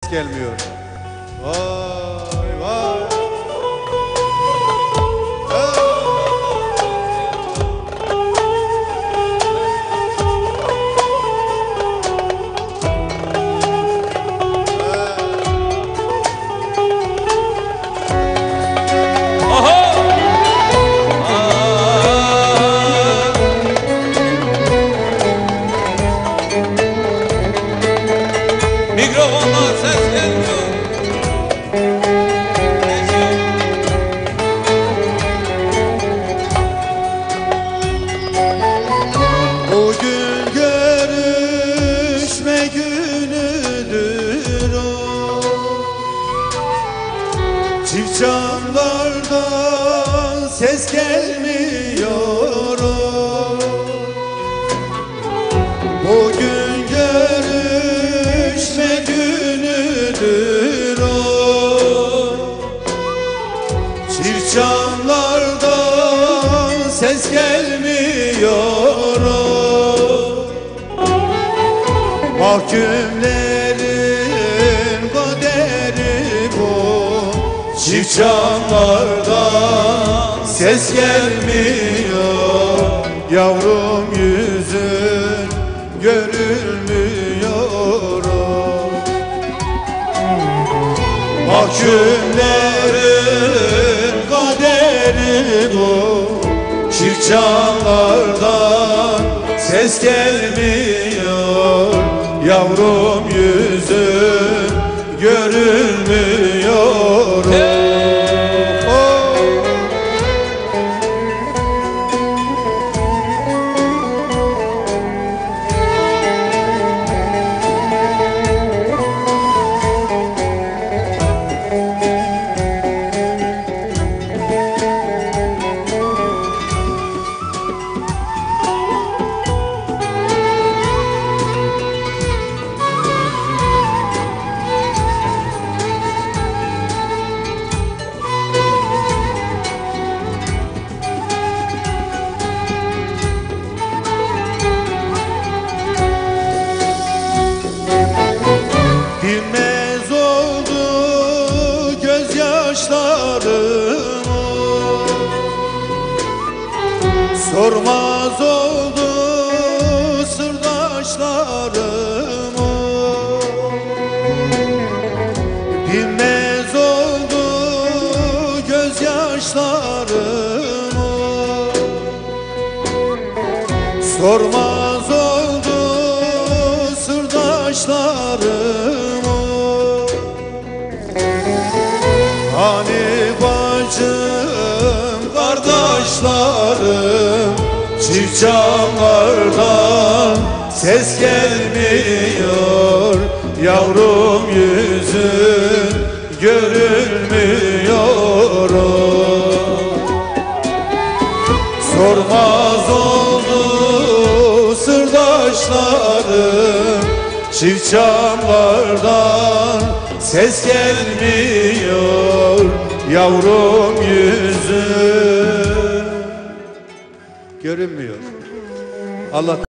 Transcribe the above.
gelmiyor. Vay vay. Mikrofondan ses gelmiyor. Bugün görüşme günüdür o. Çift çamlardan ses gelmiyor o. Bugün görüşme günüdür o. Çift çamlardan ses gelmiyor o. Mahkumlerin kaderi bu. Çift çamlardan ses gelmiyor. Yavrum yüzün görülmüyor o. Mahkumlerin kaderi bu. Çift çamlardan ses gelmiyor. Yavrum yüzün görülmüyor o. Bilmez oldu gözyaşlarım, sormaz oldu sırdaşlarım. Bilmez oldu gözyaşlarım, sormaz oldu sırdaşlarım. Hani bacım, kardeşlerim, çift çamlardan ses gelmiyor. Yavrum yüzün görülmüyor o. Sormaz oldu sırdaşlarım, çift çamlardan ses gelmiyor. Yavrum yüzün görünmüyor. Allah